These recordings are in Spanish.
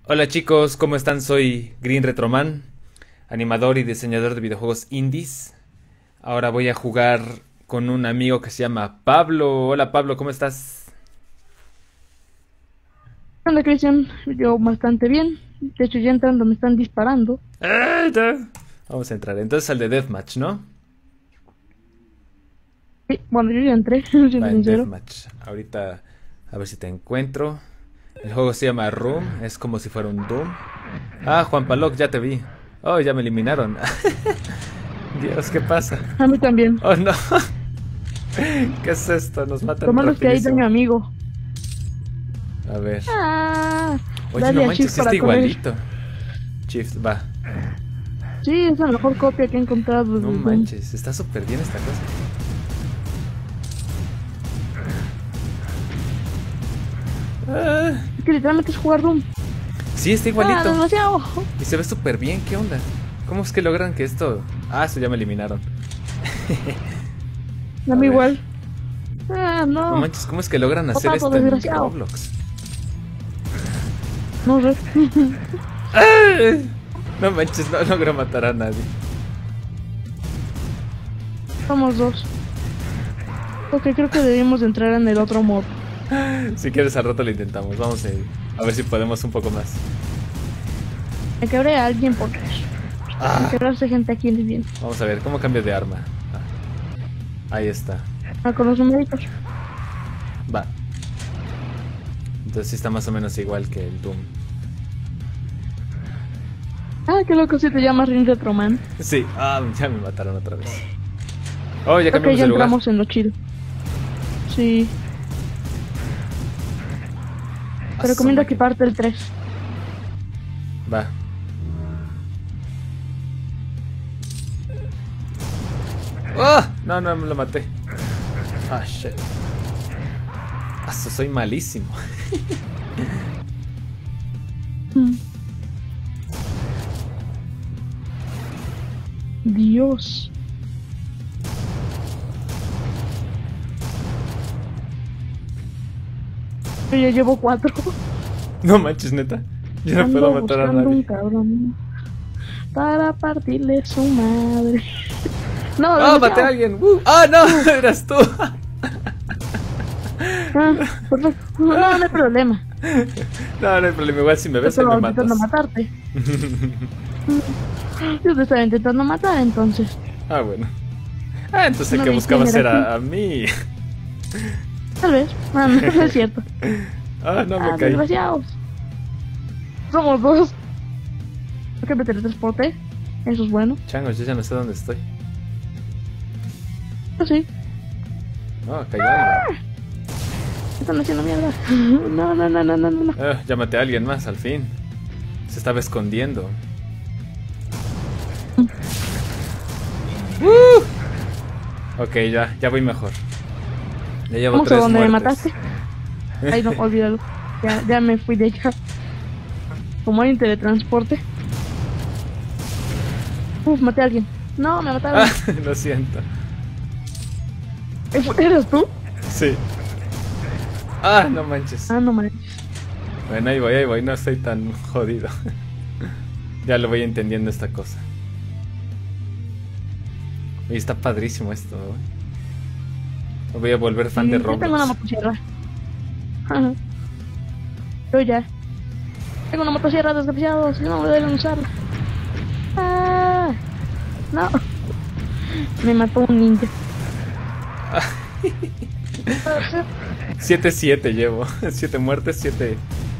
Hola chicos, ¿cómo están? Soy Green Retroman, animador y diseñador de videojuegos indies. Ahora voy a jugar con un amigo que se llama Pablo. Hola Pablo, ¿cómo estás? Hola Cristian, yo bastante bien. De hecho, ya entrando me están disparando. Ya. Vamos a entrar entonces al de Deathmatch, ¿no? Sí, bueno, yo ya entré, siendo Va en sincero. Deathmatch. Ahorita a ver si te encuentro. El juego se llama Room, es como si fuera un Doom. Ah, Juan Paloc, ya te vi. Oh, ya me eliminaron. Dios, ¿qué pasa? A mí también. Oh no, ¿qué es esto? Nos Lo matan malo es que hay daño rapidísimo. amigo. A ver. Ah, Oye, no dale a Shift manches, sí está para correr. igualito. Shift, va. Sí, es la mejor copia que he encontrado No de Doom. manches, está súper bien esta cosa. Ah, Es que literalmente es jugar Doom. sí, está Ah, igualito. demasiado. Y se ve súper bien, ¿qué onda? ¿Cómo es que logran que esto...? Ah, eso ya me eliminaron. A A mí ver. igual. Ah, No no. manches, ¿cómo es que logran hacer Potato, esto en desgraciado. Roblox? No sé. ¡Ah! No manches, no logro matar a nadie. Somos dos. Ok, creo que debimos de entrar en el otro modo. Si quieres al rato lo intentamos. Vamos a ver si podemos un poco más. Me quebré a alguien porque Ah, quebrarse gente aquí es bien. vamos a ver, ¿cómo cambio de arma? Ah, ahí está. Ah, con los numeritos. Va. Entonces sí está más o menos igual que el Doom. Ah, qué loco si te llamas Ring Retroman. Sí, ya me mataron otra vez. Oh, ya Ok, cambiamos ya de lugar. entramos en lo chido. Sí, Ah, te su recomiendo máquina. equiparte el 3. Va. ¡Oh! No, no, me lo maté. Ah, shit. Soy malísimo. Dios. Yo ya llevo 4. No manches, neta. Yo no puedo Ando matar a buscando un nadie. cabrón para partirle su madre. No, ¡Oh, maté a desgraciado. alguien! ¡Ah, no! Eras tú. Ah, perfecto. No, no hay problema. No, no hay problema. Igual si me Yo ves, ahí me estaba intentando matas. matarte. Yo te estaba intentando matar, entonces. Ah, bueno. Ah, entonces el No que vi quién buscaba era ser quién. a mí. Tal vez. Ah, no, no es cierto. Ah, no, me Ah, caí. desgraciados. Somos dos. Ok, me teletransporté. Eso es bueno. Changos, yo ya no sé dónde estoy. Yo sí. No, cayó alguien. Están haciendo mierda. No, no, no, no, no, no. Ya maté a alguien más, al fin. Se estaba escondiendo. Ok, ya voy mejor. Ya llevo Vamos a 3 donde me muertes. mataste. Ay, no, olvídalo. Ya me fui de allá. Como hay un teletransporte. Uf, maté a alguien. No, me Ah, mataron. lo siento. ¿Eras tú? Sí. Ah, no manches. Ah, no manches. Bueno, ahí voy, no estoy tan jodido. Ya lo voy entendiendo esta cosa. Y está padrísimo esto, ¿eh? Me voy a volver fan de Sí, yo tengo una Roblox. motosierra. Ajá. Yo ya. Tengo una motosierra, desgraciados. No me deben usarla. Ah, no. Me mató un ninja. 7-7 llevo. 7 muertes, 7.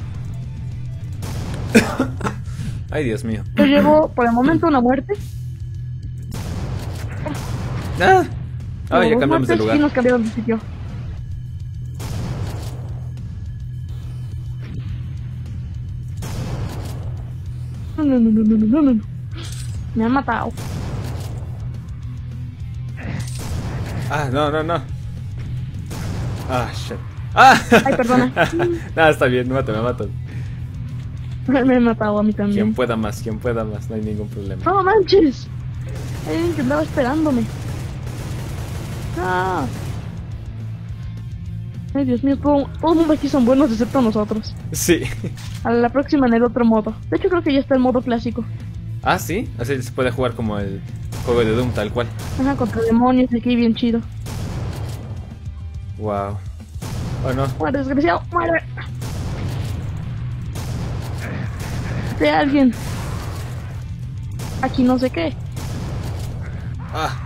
Ay, Dios mío. Yo llevo por el momento una muerte. Ah, Llevo ya dos cambiamos de muertes y lugar. nos cambiaron de sitio. No, no, no, no, no, no, no, no. Me han matado. No, no, no. Shit. Ah, Ay, perdona. nada, está bien, me matan. Me han matado a mí Quien también. pueda más, no hay ningún problema. No manches. Hay alguien que andaba esperándome. No. Ay, Dios mío, todo el mundo aquí son buenos excepto nosotros. Sí. A la próxima en el otro modo. De hecho, creo que ya está el modo clásico. Ah, sí. Así se puede jugar como el juego de Doom, tal cual. Ajá, contra demonios aquí, bien chido. Wow. Oh, no. Muere, desgraciado, muere. De alguien. Aquí no sé qué. Ah.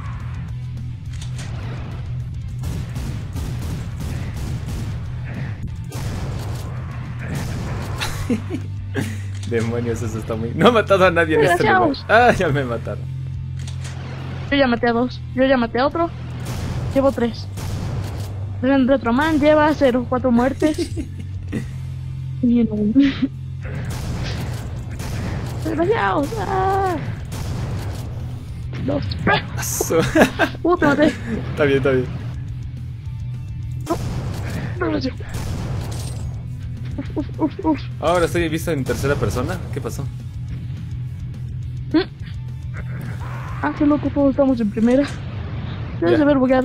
Demonios, eso está muy... No he matado a nadie en este lugar. Ah, ya me mataron. Yo ya maté a 2. Yo ya maté a otro. Llevo 3. Retroman lleva 0. 4 muertes. Y no. Desgraciados. Ah. 2. Te maté. Está bien, está bien. Desgraciado. Uf. Ahora estoy visto en tercera persona. ¿Qué pasó? Ah, qué loco, todos estamos en primera. Debes haber bugueado.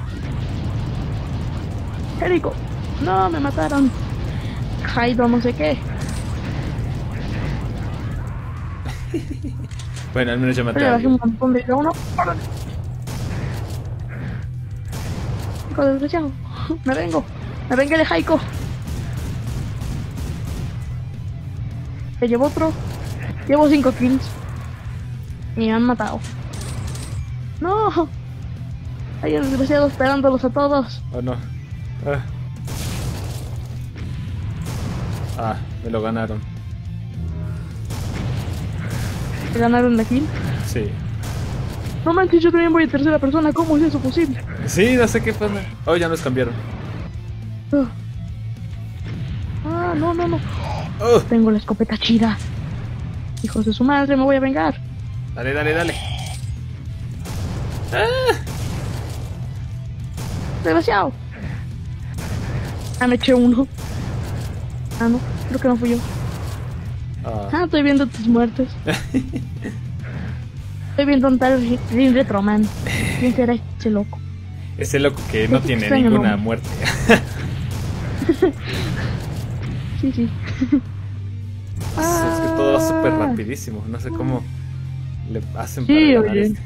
Jericho. No, me mataron. Jaido, no sé qué. Bueno, al menos ya maté Le a bajé un alguien. montón de uno. Hijo de desgraciado. Me vengo de Jaiko. Se llevo otro. Llevo 5 kills. Y me han matado. No. Hay un desgraciado esperándolos a todos. Oh, no. Me lo ganaron. ¿Se ganaron la kill? Sí. No manches, yo también voy en tercera persona. ¿Cómo es eso posible? Sí, no sé qué pasa. Oh, ya nos cambiaron. Ah, no. Oh. Tengo la escopeta chida. Hijos de su madre, me voy a vengar. Dale. Desgraciado. Ah, me eché uno. Ah, no, creo que no fui yo. Estoy viendo tus muertes. Estoy viendo un tal Rin Retroman. ¿Quién será ese loco? Ese loco que no tiene extraño ninguna nombre. muerte. Sí. Es que todo va súper rapidísimo. No sé cómo le hacen Sí, para ganar oye. este.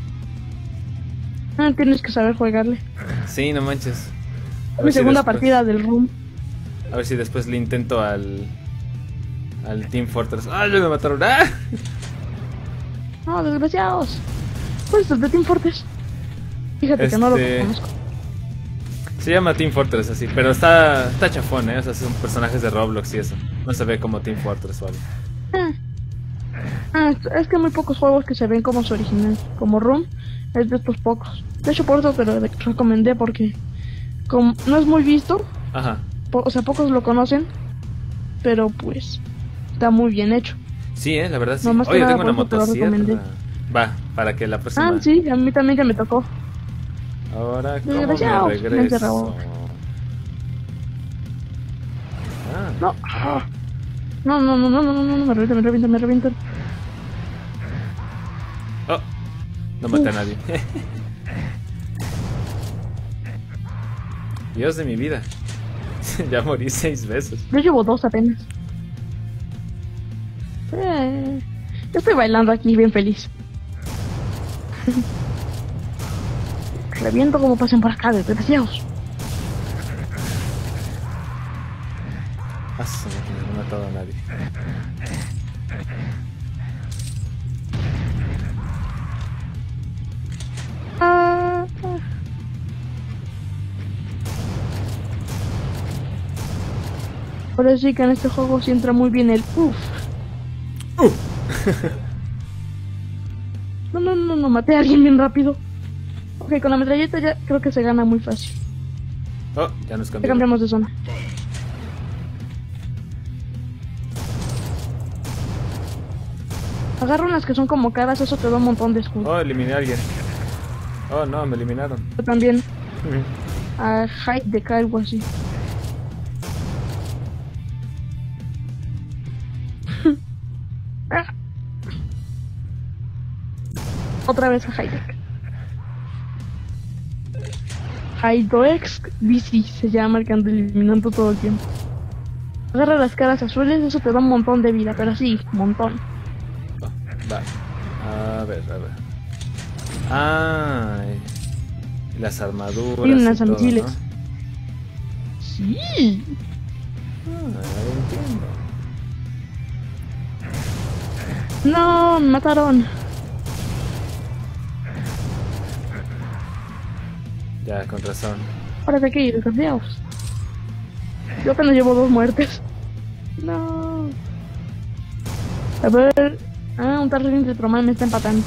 Tienes que saber jugarle. Sí, no manches. A Mi ver si segunda después- partida del Room. A ver si después le intento al Team Fortress. ¡Ah, ya me mataron! ¡Ah! No, desgraciados. ¿Cuál es el de Team Fortress? Fíjate que no lo conozco. Se llama Team Fortress así, pero está chafón, ¿eh? O sea, son personajes de Roblox y eso. No se ve como Team Fortress o algo. Es que hay muy pocos juegos que se ven como su original. Como Room es de estos pocos. De hecho, por eso te lo recomendé, porque como no es muy visto, Ajá. o sea, pocos lo conocen, pero pues está muy bien hecho. Sí, la verdad sí. No, más que Oye, nada tengo una por eso te lo motosierra. recomendé. Va, para que la próxima... Sí, a mí también ya me tocó. Ahora, ¿cómo Desgraciado, me me regreso? encerró. No. No, me revientan. Oh, no maté a nadie. Dios de mi vida. Ya morí 6 veces. Yo llevo 2 apenas. Yo estoy bailando aquí bien feliz. Reviento como pasen por acá, desgraciados. No he matado a nadie. Ahora sí que en este juego sí entra muy bien el uff. No, maté a alguien bien rápido. Ok, con la metralleta ya creo que se gana muy fácil. Oh, ya nos Ya cambiamos. cambiamos de zona. Agarra unas que son como caras, eso te da un montón de escudo. Oh, eliminé a alguien. Oh, no, me eliminaron. Yo también. A Hyde de algo así. Otra vez a Hyde. Hydroex Bici se llama el que anda eliminando todo el tiempo. Agarra las caras azules, eso te da un montón de vida, pero sí, un montón. Oh, va. A ver. Ay, las armaduras. Y unas todo, misiles. ¿no? Sí. Entiendo. No, me mataron. Ya, con razón. Ahora de aquí, desgraciados. Yo apenas llevo 2 muertes. No. A ver. Un tarrín de Tromal me está empatando.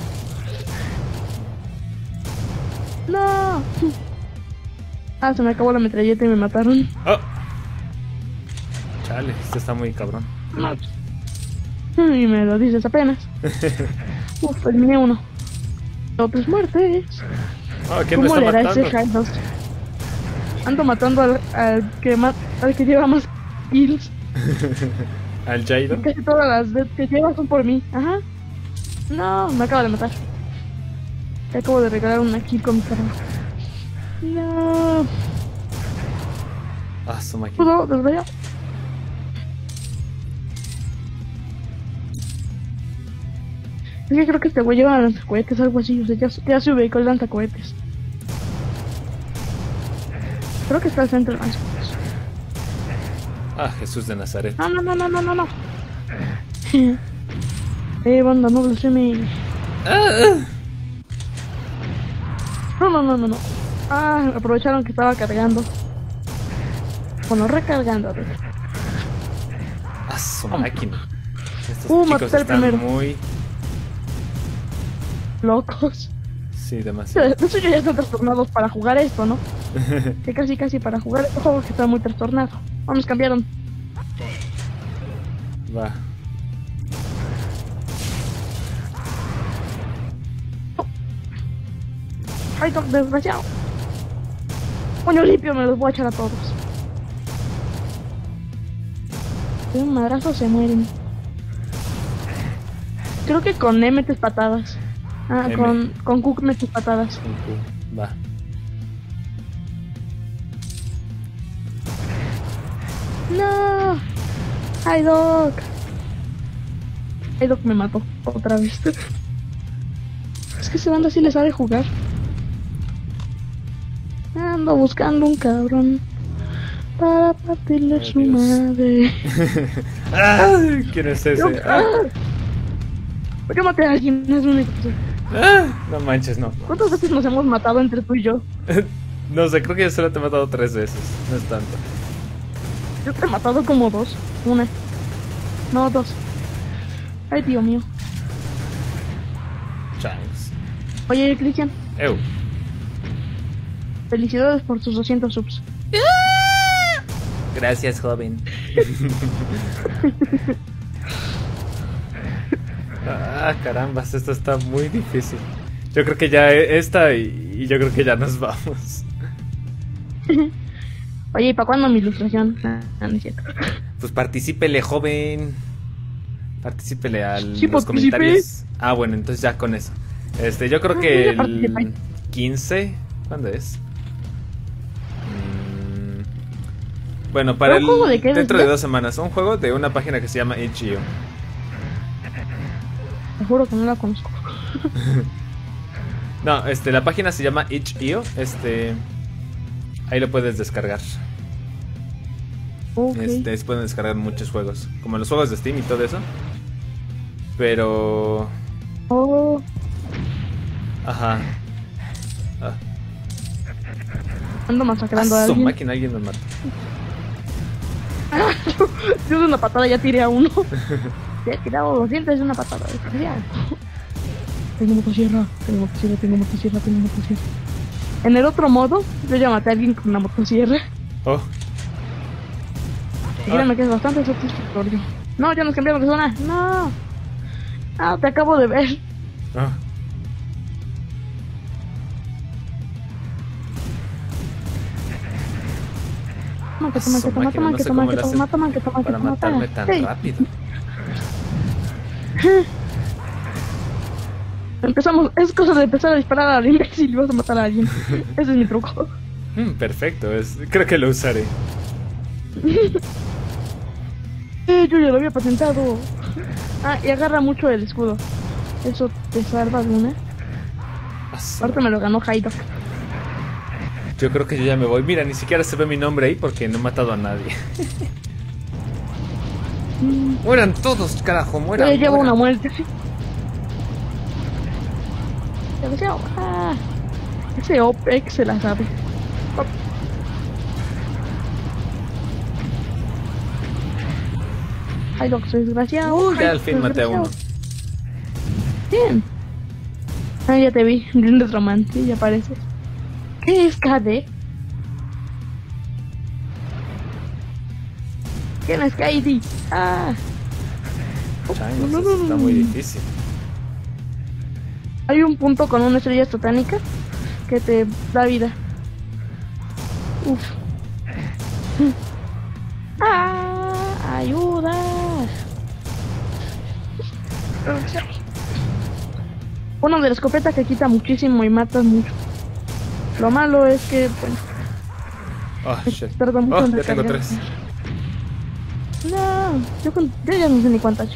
No. Se me acabó la metralleta y me mataron. Oh. Chale, esto está muy cabrón. No. Y me lo dices apenas. Eliminé uno. Otras muertes. Oh, ¿quién me ¿Cómo está le hará matando? ese Hydos? Ando matando al que lleva más kills. ¿Al Jairo? Casi todas las deaths que lleva son por mí. Ajá. No, me acaba de matar. Te acabo de regalar una kill con mi carro. No. Ah, su máquina. ¿Puedo desmayar? Es que creo que este güey lleva lanzacohetes, algo así. O sea, ya se ubicó el lanzacohetes. Creo que está al centro del lanzacohetes. Ah, Jesús de Nazaret. No. Banda, no blasfeme. No. Aprovecharon que estaba cargando. Bueno, recargando. A ver. Ah, su máquina. Estos maté chicos al están primero. muy... Locos. Sí, demasiado. De hecho, ya están trastornados para jugar esto, ¿no? Que casi para jugar este juego que está muy trastornado. Vamos, cambiaron. Va. Ay, desgraciado. Coño limpio, me los voy a echar a todos. De un madrazo se mueren. Creo que con E metes patadas. M. Con Q metes patadas. Va. No. Hydoc me mató otra vez. Es que ese banda sí le sabe jugar. Ando buscando un cabrón para partirle su Dios. madre. ¿Quién es ese? ¿Por qué maté a alguien? Es lo único que sé. No manches, no. ¿Cuántas veces nos hemos matado entre tú y yo? No sé, creo que yo solo te he matado 3 veces. No es tanto. Yo te he matado como 2. Una. No, 2. Ay, Dios mío. Chance. Oye, Cristian, Ew. felicidades por tus 200 subs. Gracias, joven. Carambas, esto está muy difícil. Yo creo que ya esta y yo creo que ya nos vamos. Oye, ¿y para cuándo mi ilustración? No es cierto. Pues particípele, joven. Particípele a Sí, los participé. comentarios. Bueno, entonces ya con eso. Yo creo que ya participé. el 15. ¿Cuándo es? Bueno, para ¿Un juego de qué dentro de decías? 2 semanas. Un juego de una página que se llama itch.io. Te juro que no la conozco. No, la página se llama itch.io. Ahí lo puedes descargar. Ok. Se pueden descargar muchos juegos, como los juegos de Steam y todo eso. Pero... Oh, Ajá. ando masacrando a Su alguien. máquina, alguien nos mata. Yo de una patada ya tiré a uno. Ya he tirado 200 de una patada. Desgraciado. Tengo motosierra. En el otro modo, yo ya maté a alguien con una motosierra. Oh, Y créeme que es bastante satisfactorio. No, ya nos cambiaron de zona. No. Te acabo de ver. oh. Toma, que toma. Para matarme tan Hey. rápido. Empezamos, es cosa de empezar a disparar al imbécil y vas a matar a alguien. Ese es mi truco. Perfecto, creo que lo usaré. Yo ya lo había patentado. Ah, y agarra mucho el escudo. Eso te salva de una. Ahorita me lo ganó Hydok. Yo creo que yo ya me voy. Mira, ni siquiera se ve mi nombre ahí porque no he matado a nadie. Mueran todos, carajo, mueran. Yo llevo una muerte, sí. Demasiado. Ah, ese OPEX se la sabe. Hydok, soy desgraciado. Ya al fin maté a uno. Bien. Ah, ya te vi. Lindo Roman, sí, ya apareces. ¿Qué es KD? ¿Quién es KD? Ah. Changos, eso está muy difícil. Hay un punto con una estrella satánica que te da vida. Uf. ¡Ah! ¡Ayuda! Uno de la escopeta que quita muchísimo y matas mucho. Lo malo es que, bueno, Oh, shit. tarda mucho en Ya tengo recargar. 3. No, yo ya no sé ni cuántas.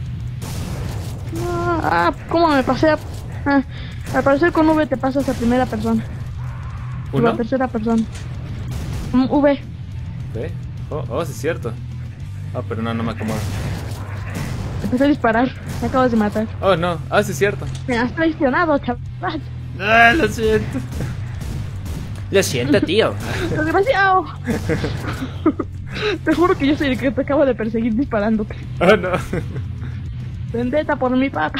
No, ¿cómo me pasé a...? Al parecer con V te pasas a primera persona. O a tercera persona. V. ¿Ve? Sí es cierto. Pero no me acomoda. Empecé a disparar. Me acabas de matar. Oh, no. Sí es cierto. Me has traicionado, chaval. Lo siento. Lo siento, tío. ¡Desgraciado! Te juro que yo soy el que te acabo de perseguir disparándote. Oh, no. Vendetta por mi papá.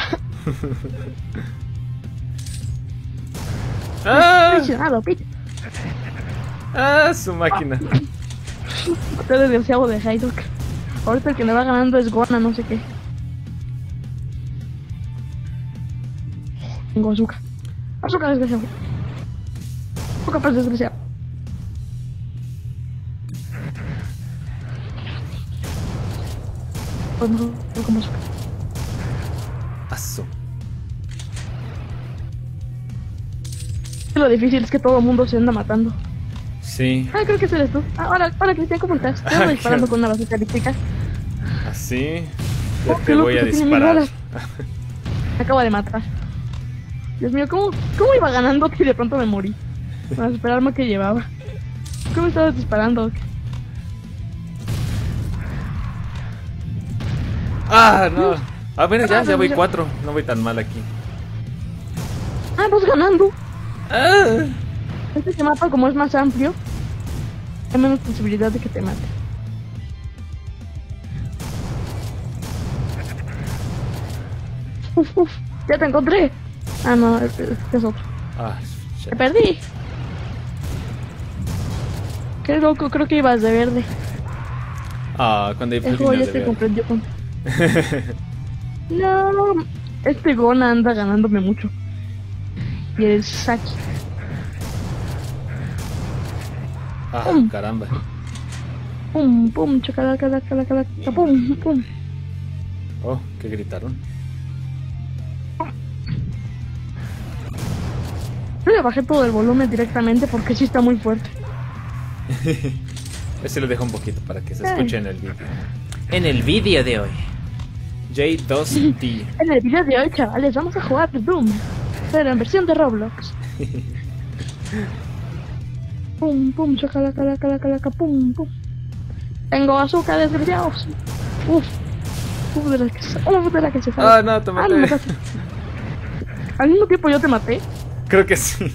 Traicionado, pite. Su máquina. Te desgraciado de Hydok. Ahorita el que me va ganando es Gona, no sé qué. Tengo azúcar. Azúcar, desgraciado. Azúcar, pues, desgraciado. Pues no como azúcar. Aso. Lo difícil es que todo el mundo se anda matando. Sí. Creo que eres tú. Hola, Cristian, ¿cómo estás? Te ando disparando con una bazooka elíptica. Así. Ya qué te loco voy a que tiene disparar. mil Me acaba de matar. Dios mío, ¿cómo iba ganando que de pronto me morí? Para esperarme que llevaba. ¿Cómo estabas disparando? No. Bueno, ya voy 4. No voy tan mal aquí. Vas ganando. Este mapa, como es más amplio, hay menos posibilidad de que te mate. Uf, ya te encontré. No, este es otro. Shit. Te perdí. Qué loco, creo que ibas de verde. Cuando hay El juego ya te comprendió con... No, este Gona anda ganándome mucho. Y el Saki. Caramba. Pum, pum, chacalaca, pum, pum. ¿Qué gritaron? Yo le bajé todo el volumen directamente porque sí está muy fuerte. Ese lo dejo un poquito para que se escuche en el vídeo. En el vídeo de hoy, J2D. En el video de hoy, chavales, vamos a jugar Doom, pero en versión de Roblox. Pum, pum, chacalaca, pum, pum. Tengo azúcar, desgraciados. De la que se fue. No, te maté. No me maté. Al mismo tiempo yo te maté. Creo que sí.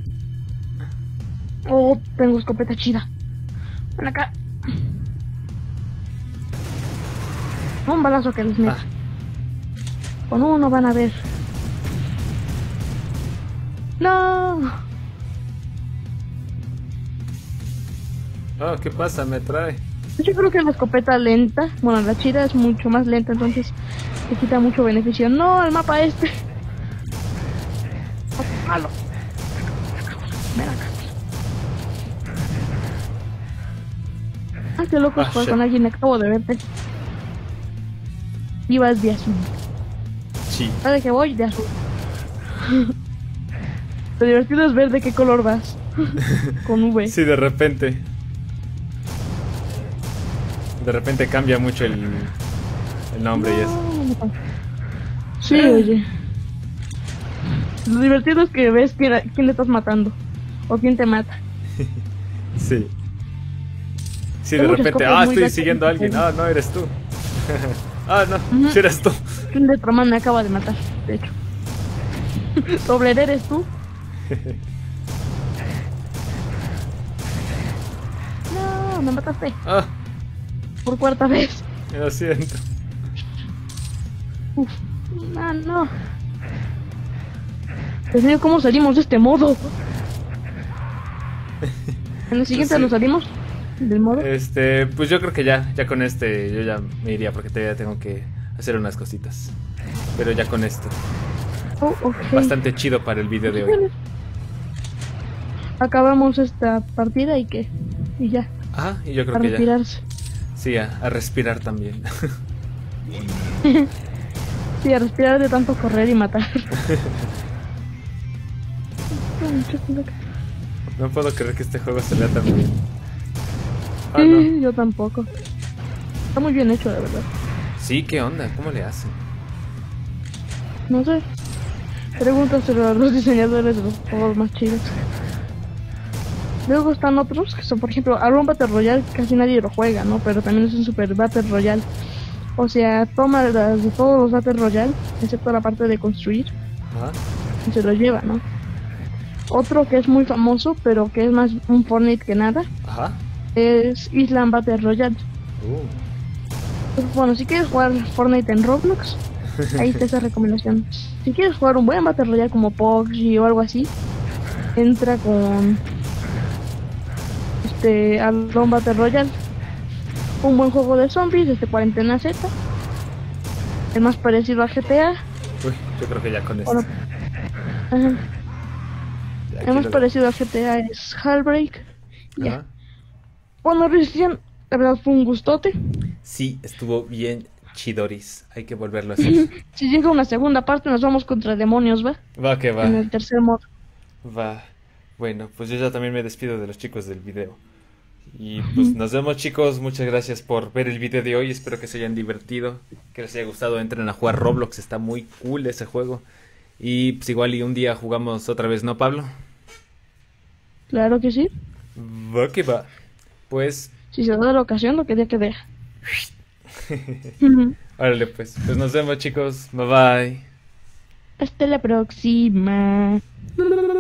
Tengo escopeta chida. Ven acá. Un balazo que les meto. Con uno van a ver. ¡No! ¿Qué pasa? Me trae. Yo creo que la escopeta lenta, bueno, la chida es mucho más lenta, entonces te quita mucho beneficio. ¡No! El mapa este. Malo. Ven acá. Qué loco jugar con alguien, acabo de verte. Ibas de azul. Sí. ¿Sabes que voy? De azul. Lo divertido es ver de qué color vas. Con V. Sí, de repente. De repente cambia mucho el nombre y eso. No. Sí, oye. Lo divertido es que ves quién le estás matando. O quién te mata. Sí. Sí, Hay de muchas repente, cosas muy estoy gachas siguiendo a en este alguien. juego. No eres tú. No, Ujú. sí eres tú. Un Detroman me acaba de matar, de hecho. Tobler, ¿eres tú? No, me mataste. Ah, Por cuarta vez. lo siento. Uf. Ah, no. Dios mío, ¿cómo salimos de este modo? En el siguiente Sí. nos salimos del modo. Pues yo creo que ya con este yo ya me iría porque todavía tengo que hacer unas cositas. Pero ya con esto. Oh, ok. Bastante chido para el video de hoy. Acabamos esta partida y qué. Y ya. Y yo creo A que ya. retirarse. Sí, a respirar también. Sí, a respirar de tanto correr y matar. No puedo creer que este juego se vea tan bien. No. Sí, yo tampoco. Está muy bien hecho, la verdad. Sí, ¿qué onda? ¿Cómo le hacen? No sé. Pregúntaselo a los diseñadores de los juegos más chidos. Luego están otros que son, por ejemplo, Aron Battle Royale casi nadie lo juega, ¿no? Pero también es un super Battle Royale. O sea, toma las de todos los Battle Royale, excepto la parte de construir, Ajá. y se los lleva, ¿no? Otro que es muy famoso, pero que es más un Fortnite que nada, Ajá. es Island Battle Royale. Pues, bueno, si quieres jugar Fortnite en Roblox, ahí está esa recomendación. Si quieres jugar un buen Battle Royale como PUBG o algo así, entra con Aron Battle Royale. Un buen juego de zombies, Cuarentena Z. El más parecido a GTA. Uy, yo creo que ya con esto. Bueno, ajá. Ya El aquí más lo- parecido a GTA es Halbreak. Ya. Ajá. Bueno, Cristian, la verdad fue un gustote. Sí, estuvo bien chidoris. Hay que volverlo a hacer. Si llega una segunda parte, nos vamos contra demonios, ¿va? Va que va. En el tercer modo. Va. Bueno, pues yo ya también me despido de los chicos del video. Y pues nos vemos, chicos. Muchas gracias por ver el video de hoy. Espero que se hayan divertido, que les haya gustado. Entren a jugar Roblox, está muy cool ese juego. Y pues igual y un día jugamos otra vez, ¿no, Pablo? Claro que sí. Va que va. Pues, Si se da la ocasión, lo que día que deja. órale pues. Pues nos vemos, chicos. Bye bye. Hasta la próxima.